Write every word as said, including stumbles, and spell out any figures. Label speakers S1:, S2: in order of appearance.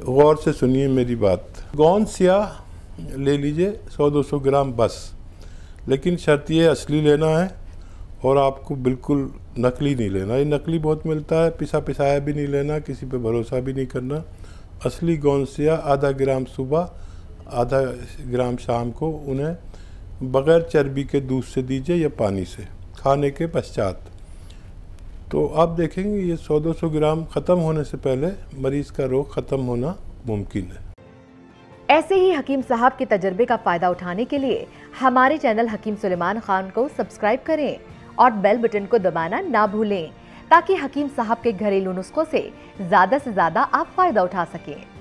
S1: गौर से सुनिए मेरी बात। गोंद स्याह ले लीजिए सौ दो सौ ग्राम बस, लेकिन शर्त ये असली लेना है और आपको बिल्कुल नकली नहीं लेना। ये नकली बहुत मिलता है, पिसा पिसाया भी नहीं लेना, किसी पे भरोसा भी नहीं करना। असली गोंद स्याह आधा ग्राम सुबह, आधा ग्राम शाम को उन्हें बग़ैर चर्बी के दूध से दीजिए या पानी से खाने के पश्चात। तो आप देखेंगे ये सौ दो सौ ग्राम ख़त्म होने से पहले मरीज का रोग ख़त्म होना मुमकिन है।
S2: ऐसे ही हकीम साहब के तजर्बे का फ़ायदा उठाने के लिए हमारे चैनल हकीम सुलेमान खान को सब्सक्राइब करें और बेल बटन को दबाना ना भूलें, ताकि हकीम साहब के घरेलू नुस्खों से ज़्यादा से ज़्यादा आप फ़ायदा उठा सकें।